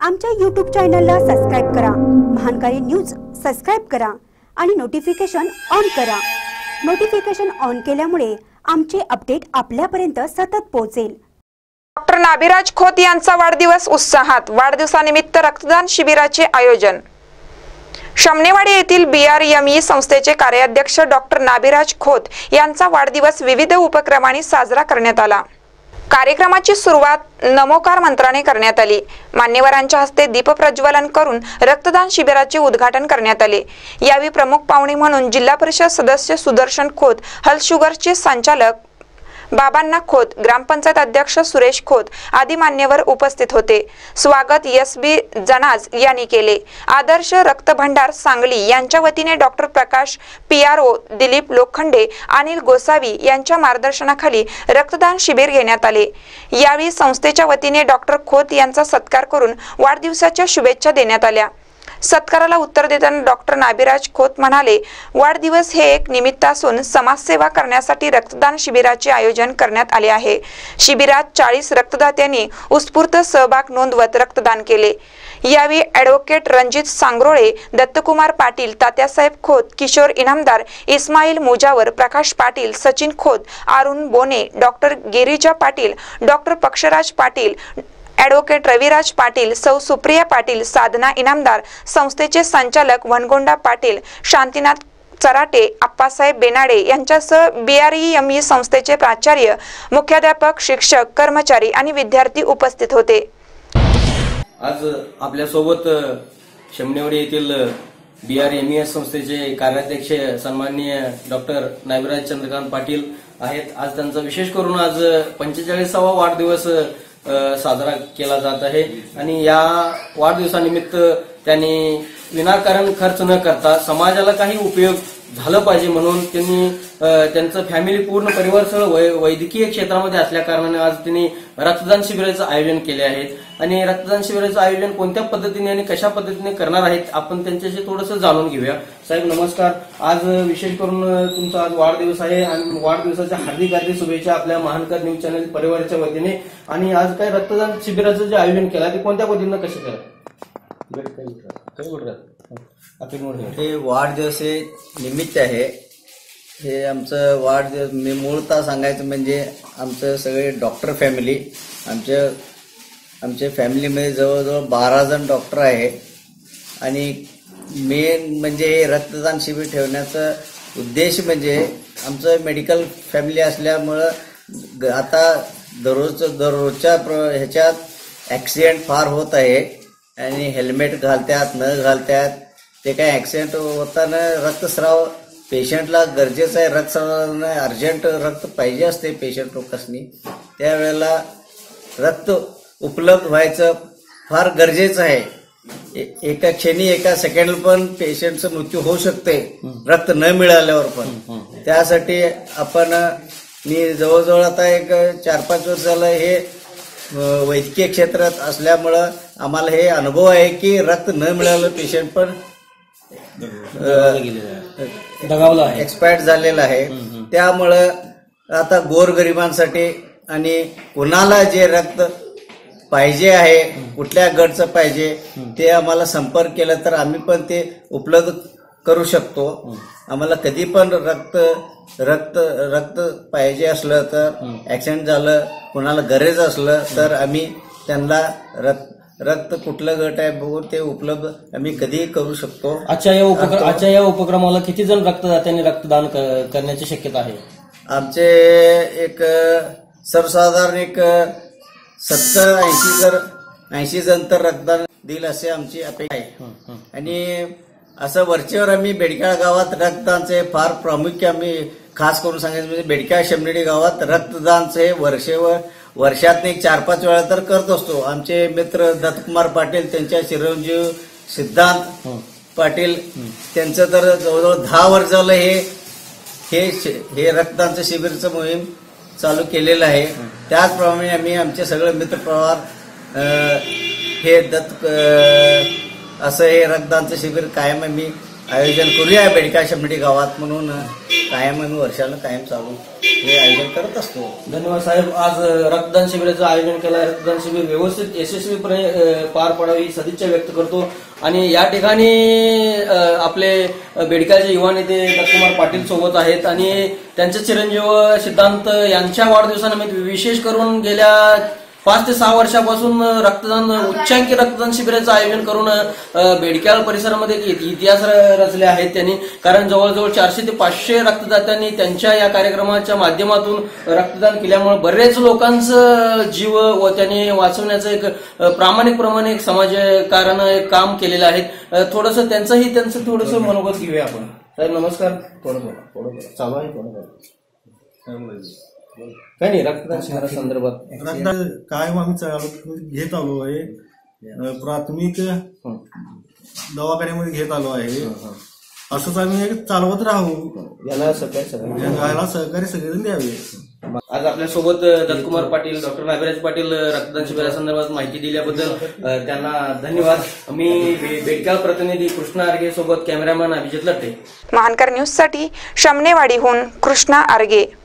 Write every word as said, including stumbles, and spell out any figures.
आमच्या यूट्यूब चॅनलला सबस्क्राइब करा, महानकारी न्यूज सबस्क्राइब करा आणि नोटिफिकेशन ऑन करा। नोटिफिकेशन ऑन केल्यामुळे आमचे अपडेट आपल्यापर्यंत सतत पोहोचेल। डॉक्टर नाभिराज खोत यांचा वाढदिवस उत्साहात, वाढदिवसानिमित्त रक्तदान शिबिराचे आयोजन। शमनेवाडी येथील बी आर एम ई संस्थेचे कार्याध्यक्ष डॉक्टर नाभिराज खोत यांचा वाढदिवस विविध उपक्रमांनी साजरा करण्यात आला। कार्यक्रमाची सुरुवात नमोकार मंत्राने करण्यात आली। मान्यवरांच्या हस्ते दीप प्रज्वलन करून रक्तदान शिबिराचे उद्घाटन करण्यात आले। यावेळी प्रमुख पाहुणे म्हणून जिल्हा परिषद सदस्य सुदर्शन खोत, हेल्थ शुगरचे संचालक बाबांना खोत, ग्रामपंचायत अध्यक्ष सुरेश खोत आदी मान्यवर उपस्थित होते। स्वागत एस बी जनाज यांनी केले। आदर्श रक्त भंडार सांगली यांच्या वतीने doctor Prakash P R O, Dilip Lokhande, Anil Gosavi यांच्या मार्गदर्शनाखाली रक्तदान शिबिर घेण्यात आले। यावेळी संस्थेच्या वतीने डॉक्टर खोत यांचा सत्कार करून वाढदिवसाच्या शुभेच्छा देण्यात आल्या। सत्काराला उत्तर देताना डॉक्टर नाभिराज खोत म्हणाले, वाढदिवस हे एक निमित्त असून समाजसेवा करण्यासाठी रक्तदान शिबिराचे आयोजन करण्यात आले आहे। शिबिरात चाळीस रक्तदात्यांनी उत्स्फूर्त सहभाग नोंदवत रक्तदान केले। यावेळी advocate Ranjit Sangrole, Dattakumar Patil, Tatyasaheb Khot, Kishor Inamdar, Ismail Mujawar, Prakash Patil, Sachin Khot, Arun Bone, doctor Girija Patil, doctor Pakshraj Patil, advocate Raviraj Patil, सौ सुप्रिया पाटील, साधना इनामदार, संस्थेचे संचालक वनगोंडा पाटील, शांतीनाथ चराटे, आप्पासाहेब बेनाडे यांच्यासह बी आर एम ई संस्थेचे प्राचार्य, मुख्याध्यापक, शिक्षक, कर्मचारी आणि विद्यार्थी उपस्थित होते। आज आपल्या सोबत शमनेवाडी येथील बी आर एम ई संस्थेचे कार्याध्यक्ष सन्माननीय डॉक्टर नाभिराज चंद्रकांत पाटील आहेत। आज त्यांचा विशेष करून आज पंचेचाळीसावा वाढदिवस साजरा केला जात आहे आणि या वाढदिवसानिमित्त त्यांनी विनाकारण खर्च न करता समाजाला काही उपयोग झाला पाहिजे म्हणून त्यांनी त्यांचं फॅमिली पूर्ण परिवार सह वैद्यकीय क्षेत्रामध्ये असल्या कारणाने आज त्यांनी रक्तदान शिबिराचं आयोजन केले आहे। आणि रक्तदान शिबिराचं आयोजन कोणत्या पद्धतीने आणि कशा पद्धतीने करणार आहेत आपण त्यांच्याशी थोडंसं जाणून घेऊया। साहेब नमस्कार, आज विशेष करून तुमचा आज वाढदिवस आहे आणि वाढदिवसाच्या हार्दिक हार्दिक शुभेच्छा आपल्या महानकर न्यूज चॅनल परिवाराच्या वतीने। आणि आज काय रक्तदान शिबिराचं जे आयोजन केलं ते कोणत्या पद्धतीने कसं केलं? हे वाढदिवस हे निमित्त आहे। हे आमचं वाढदिवस मी मूळतः सांगायचं म्हणजे आमचं सगळे डॉक्टर फॅमिली, आमच्या आमच्या फॅमिलीमध्ये जवळजवळ बारा जण डॉक्टर आहे आणि मेन म्हणजे हे रक्तदान शिबिर ठेवण्याचा उद्देश म्हणजे आमचं मेडिकल फॅमिली असल्यामुळं आता दररोज दररोजच्या ह्याच्यात ॲक्सिडेंट फार होत आहे आणि हेल्मेट घालतात न घालतात ते काय ॲक्सिडेंट होताना रक्तस्राव पेशंटला गरजेचं आहे। रक्तस्राव अर्जंट रक्त पाहिजे असते पेशंट लोकांनी, त्यावेळेला रक्त उपलब्ध व्हायचं फार गरजेचं आहे। एका क्षणी एका सेकंड पण पेशंटचा मृत्यू होऊ शकते रक्त न मिळाल्यावर पण। त्यासाठी आपण मी जवळजवळ आता एक चार पाच वर्ष झालं हे वैद्यकीय क्षेत्रात असल्यामुळं आम्हाला हे अनुभव आहे की रक्त न मिळालं पेशंट पण एक्सपायर्ड झालेला आहे। त्यामुळं आता गोरगरिबांसाठी आणि कुणाला जे रक्त पाहिजे आहे, कुठल्या गटचं पाहिजे ते आम्हाला संपर्क केला तर आम्ही पण ते उपलब्ध करू शकतो। आम्हाला कधी पण रक्त रक्त रक्त पाहिजे असलं तर ऍक्सिडेंट झालं कुणाला गरज असलं तर आम्ही त्यांना रक्त रक्त कुठलं गट आहे बघून ते उपलब्ध आम्ही कधीही करू शकतो। आजच्या या उपक्रम आजच्या या उपक्रमाला किती जण रक्तदात्यांनी रक्तदान करण्याची शक्यता आहे? आमचे एक सर्वसाधारण एक सत्तर ऐंशी जर ऐंशी जण तर रक्तदान देईल असे आमची अपेक्षा आहे। आणि असं वरचेवर आम्ही बेडक्याळ गावात रक्तदानचे फार प्रामुख्य आम्ही खास करून सांगायचं म्हणजे बेडक्याळ शमनेवाडी गावात रक्तदानचे वर्षेवर वर्षात एक चार पाच वेळा तर करत असतो। आमचे मित्र दत्तकुमार पाटील, त्यांच्या चिरंजीव सिद्धांत पाटील त्यांचं तर जवळजवळ दहा वर्ष झालं हे हे हे रक्तदानचं शिबिरचं मोहीम चालू केलेलं आहे। त्याचप्रमाणे आम्ही आमचे सगळे मित्रप्रवार हे दत्त असं हे रक्तदानचं शिबिर कायम आम्ही आयोजन करूया बेडका शमनेवाडी गावात म्हणून कायम आम्ही वर्षाला कायम चालू हे आयोजन करत असतो. धन्यवाद साहेब. आज रक्तदान शिबिराचं आयोजन केलं आहे. रक्तदान शिबिर व्यवस्थित यशस्वीपणे पार पडावी ही सदिच्छा व्यक्त करतो. आणि या ठिकाणी आपले बेडकाचे युवा नेते दत्तकुमार पाटील सोबत आहेत आणि त्यांचे चिरंजीव सिद्धांत यांच्या वाढदिवसानिमित्त विशेष करून गेल्या पाच ते सहा वर्षापासून रक्तदान उच्चांकी रक्तदान शिबिराचं आयोजन करून बेडक्याल परिसरामध्ये इतिहास रचले आहेत त्यांनी. कारण जवळजवळ चारशे ते पाचशे रक्तदात्यांनी त्यांच्या या कार्यक्रमाच्या माध्यमातून रक्तदान केल्यामुळे बरेच लोकांचं जीव व त्यांनी वाचवण्याचं एक प्रामाणिकप्रमाणे एक समाजकारण एक काम केलेलं आहे. थोडंसं त्यांचंही त्यांचं थोडंसं मनोगत घेऊया आपण. साहेब नमस्कार. थोडं बोला थोडं बोला चालू आहे थोडं बोला काय नाही रक्तदान शिबिरा संदर्भात रक्तदान कायम आम्ही चालू घेत आलो आहे. प्राथमिक दवाखान्यामध्ये घेत आलो आहे. असंच आम्ही चालवत राहू. याला सहकार्य सगळं याला सहकार्य सगळेजण द्यावे. आज आपल्यासोबत दत्तकुमार पाटील डॉक्टर नाभिराज पाटील रक्तदान शिबिरासंदर्भात माहिती दिल्याबद्दल त्यांना धन्यवाद. मी बेडकाल प्रतिनिधी कृष्णा आर्गे सोबत कॅमेरामॅन अभिजित लट्टे. महानकर न्यूज साठी शमनेवाडीहून कृष्णा आर्गे.